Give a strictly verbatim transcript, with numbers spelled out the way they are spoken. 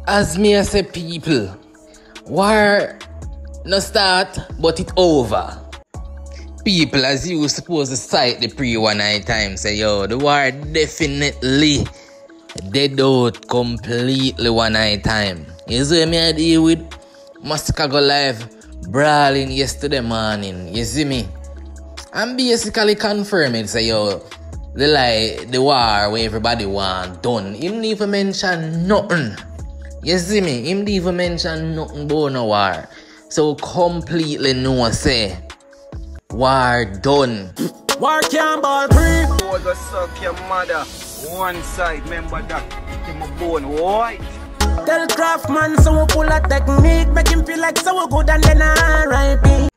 As me I say, people, war no start, but it over. People, as you supposed to cite the pre-one night time, say, yo, the war definitely dead out completely one night time. You see me I deal with Masicka go live brawling yesterday morning. You see me? I'm basically confirming, say, yo, the lie, the war where everybody want done. Him didn't even mention nothing. You see me? Him didn't even mention nothing about no war. So completely no say war done. War can't ball free. Boy go suck your mother. One side, remember that. Him a bone white. Tell Craftman so we pull a technique, make him feel like so good and then I R I P